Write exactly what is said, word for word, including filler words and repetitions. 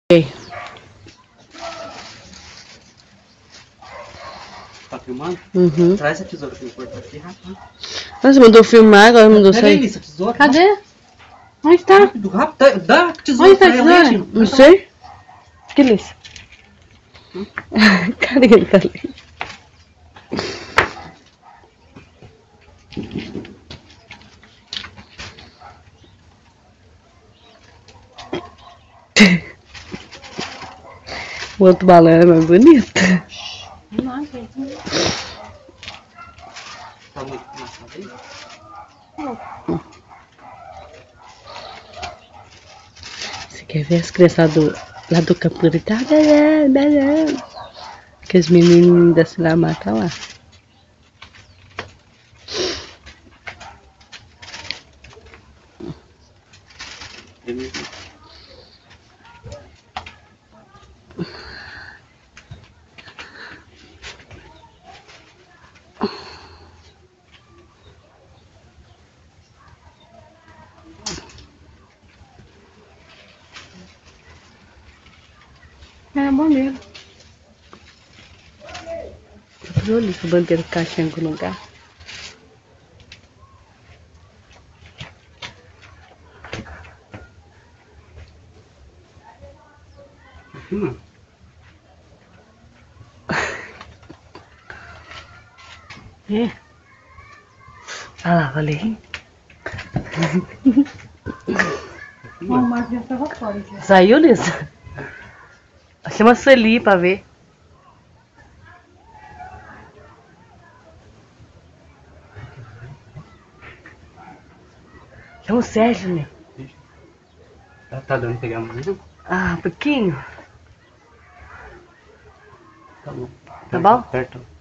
Ei. Tá filmando? Uhum. Traz essa tesoura pra eu cortar aqui rápido. Você mandou filmar, agora mandou Pega sair. aí, essa tesoura. Cadê? Onde tá? Rápido, rápido. Dá, dá a tesoura Onde tá a pra ela aí, tesoura? Gil. Não sei. Que lixa. Hum? Cadê ele tá ali? O outro balão é mais bonito. Não, gente. Tá muito amassado aí? Você quer ver as criançadas lá do campo gritar? Que os meninos da Silamar tá lá. É bom mesmo. Olha que bandeira caixa em algum lugar. Hum. É. Olha lá, olha aí. Saiu, Lisa? Chama a Sueli pra ver. Chama o Sérgio, né? Tá, tá dando pra pegar mais um? Ah, um pouquinho. Tá bom. Tá bom? Aperta.